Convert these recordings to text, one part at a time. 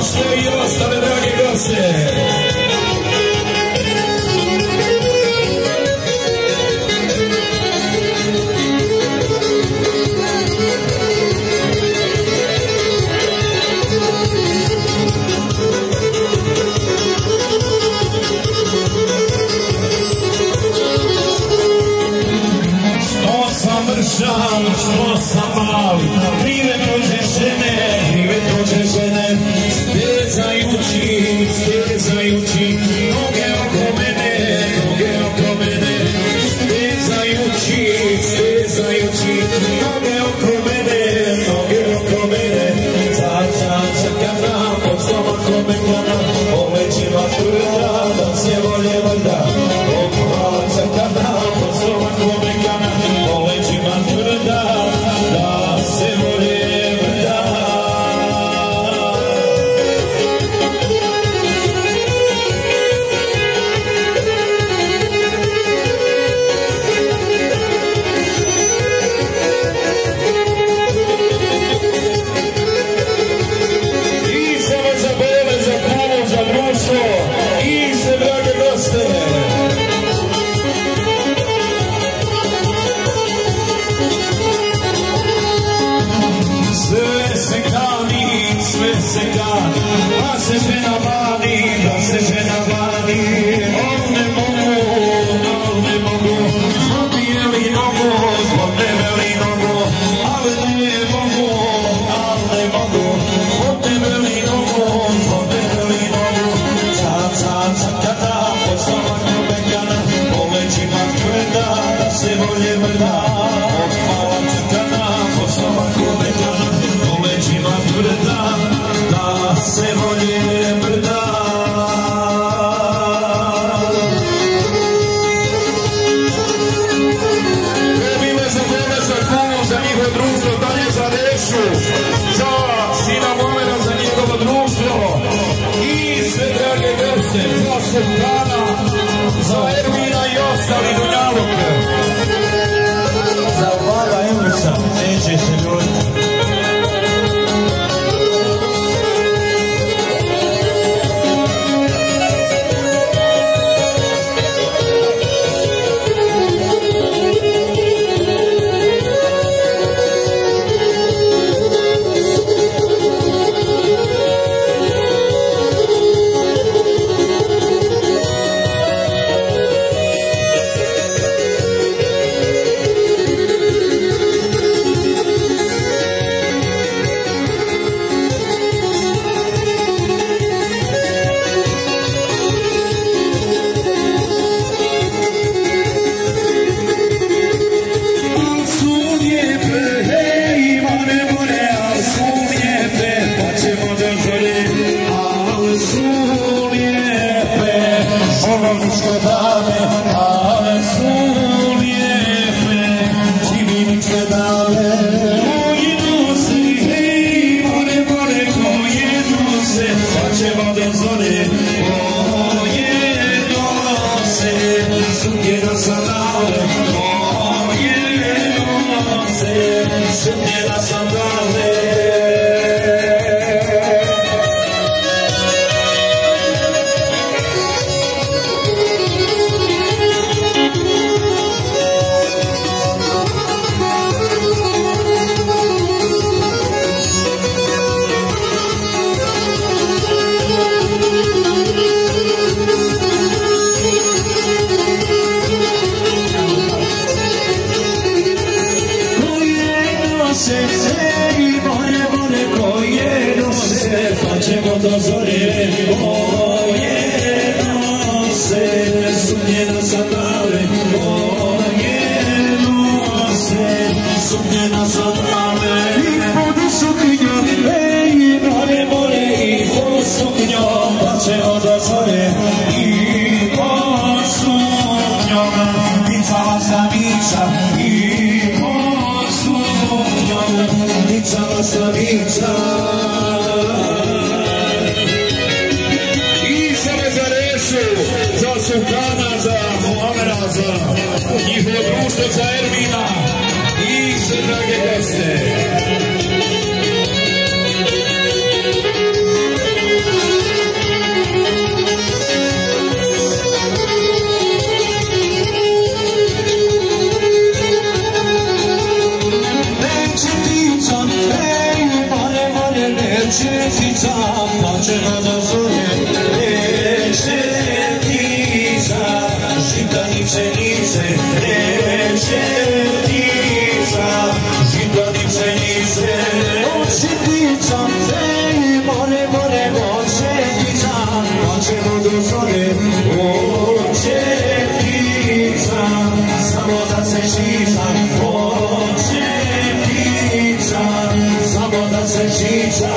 društvo i ostale drage goste. Što sam mali, krive dođe žene, stezajući, noge oko mene, stezajući, noge oko mene, čakana, pod stomakom mekana, po leđima tvrda, da se volje vrda, čakana, pod stomakom mekana, po leđima tvrda, da se volje vrda. Da se žena vani, on ne mogu, zbogijeli nogu, zbog debeli nogu, ali ne mogu, zbog debeli nogu, čakata, pod stomakom mekana, po leđima tvrda, da se volje vrda, mala čakana, pod stomakom mekana, po leđima tvrda, da se volje vrda. Za sina Momena, za njegovo društvo i sve drage goste, za sultana, za Ermina i ostali Dunjaluk. Za Vlada Emrusa, neće se ljudi. Za sultana, za Momena, za njihovo društvo, za Ermina i sve drage goste. čestica, plaćena da zore, čestica, žitani pšenice, čestica, žitani pšenice, čestica, more, čestica, plaćena da zore, čestica, samo da se šiša, čestica, samo da se šiša.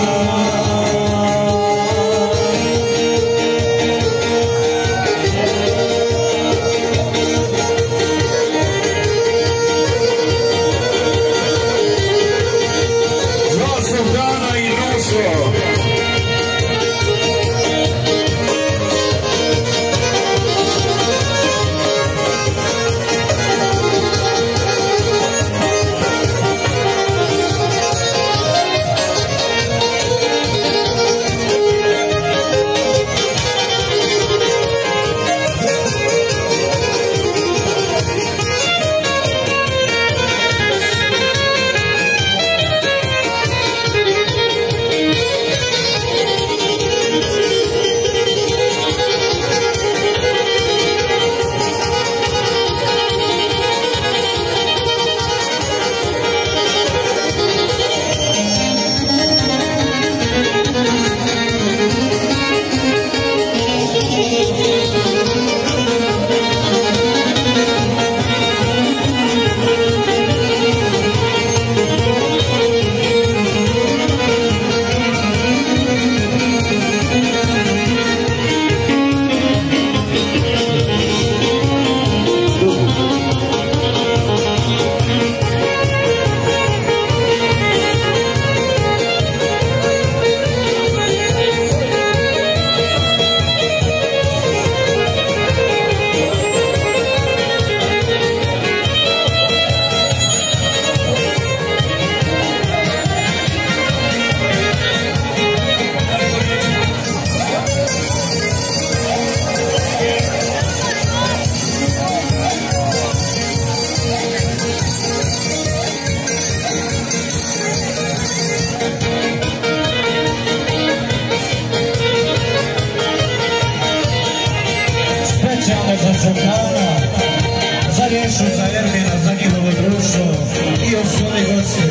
Za Rješu, za Ermina, za njihovo društvo i ostali gosti.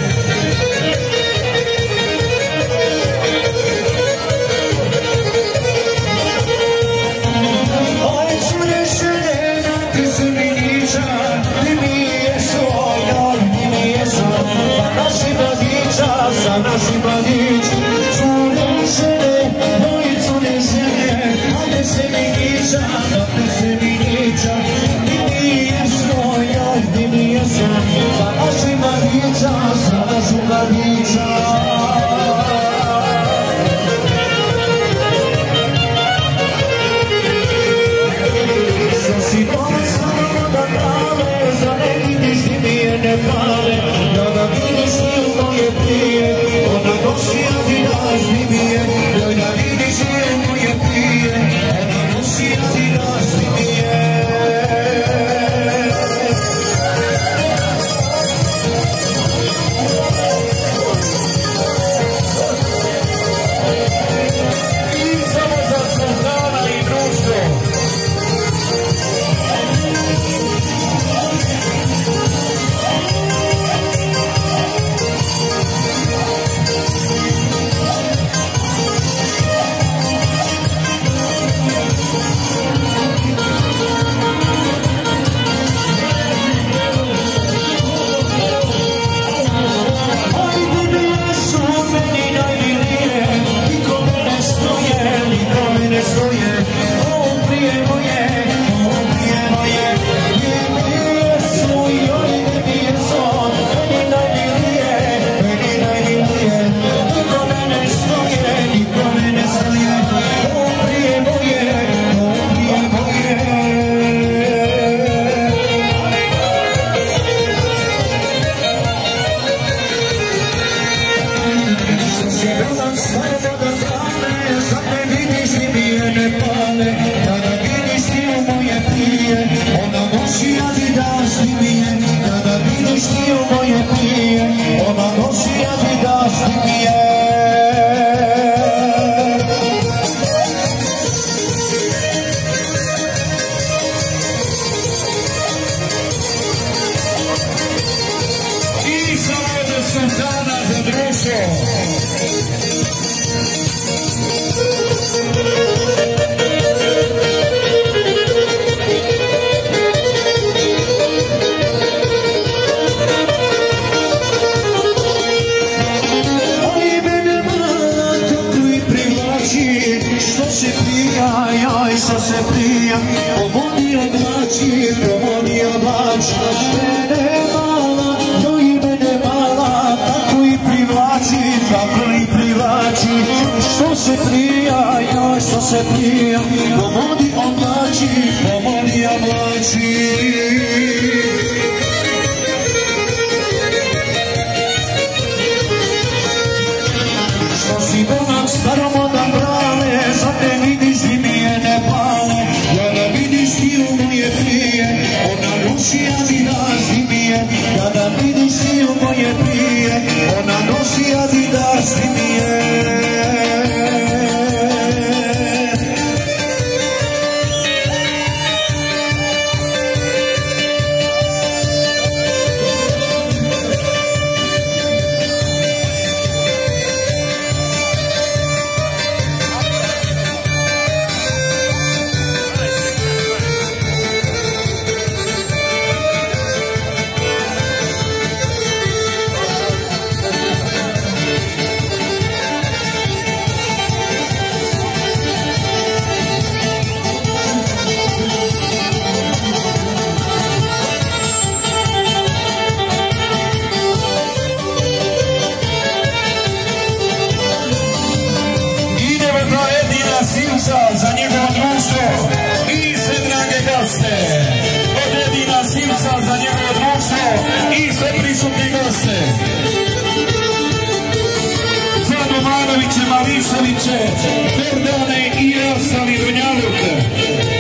Oj, čure šeljena, ti su mi niča, ti mi je svoja, ti mi je svoja, za naši mladića, za naši mladića. Čure šeljena, moji cure šeljena, ajde se mi niča, ajde se mi niča. Za naši mladića, za našu mladića. Što si dole samo da prave, za ne vidiš ti mi je ne pale, da vidiš ti u moje prije, ona nosi a ti daš ti mi je, da vidiš ti u moje prije, ona nosi a ti daš ti mi je. Što se prija, pomoni oblači, mene mala, no i mene mala, tako i privlači, što se prija, joj, što se prija, pomoni oblači, Što si bolam staromodan brale, za te vidiš zimije ne pale, kada vidiš ti u moje prije, ona nosi Adidas zimije, kada vidiš ti u moje prije, ona nosi Adidas zimije. Za njegovo društvo i sve drage goste. Od Edina Simca za njegovo društvo i sve prisutne goste. Za Domanoviće, Mališeviće, Perdane i ostali Dunjaluke.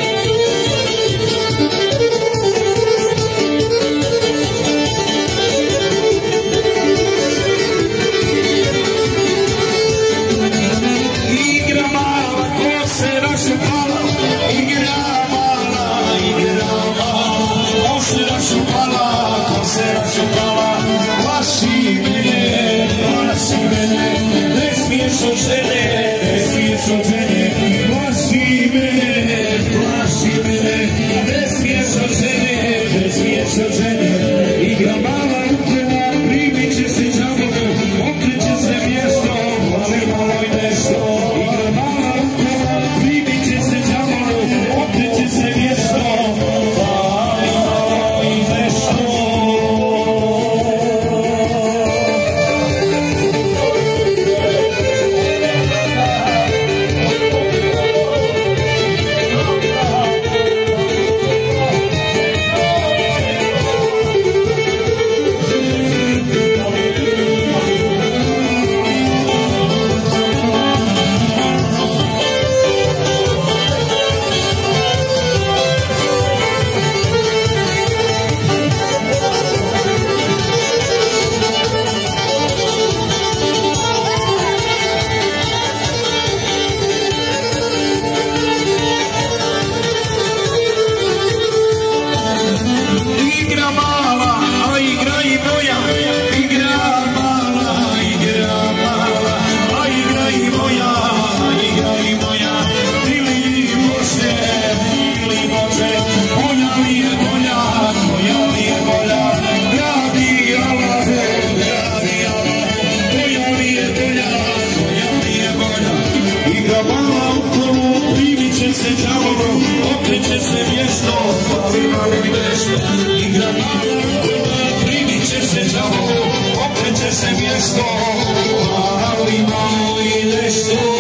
Okreće se mjesto, ali malo i nešto. Igra mala rukola, primit će se đavo. Okreće se mjesto, ali malo i nešto.